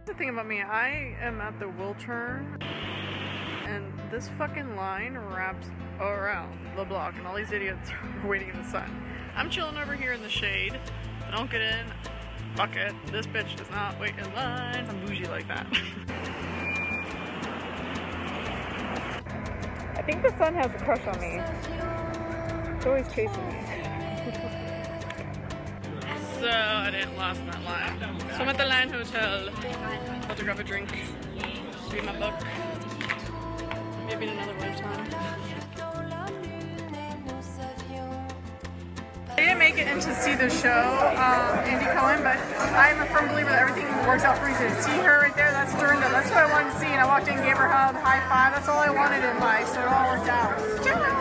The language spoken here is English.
The thing about me, I am at the Will Turn, and this fucking line wraps around the block, and all these idiots are waiting in the sun. I'm chilling over here in the shade. If I don't get in, fuck it. This bitch does not wait in line. I'm bougie like that. I think the sun has a crush on me. It's always chasing me. So I didn't last in that line. So I'm at the Line Hotel. About to grab a drink, read my book. Maybe in another lifetime. I didn't make it in to see the show, Andy Cohen, but I'm a firm believer that everything works out for a reason. See her right there? That's Dorinda. That's what I wanted to see, and I walked in, gave her a hug, high five. That's all I wanted in life, so it all worked out.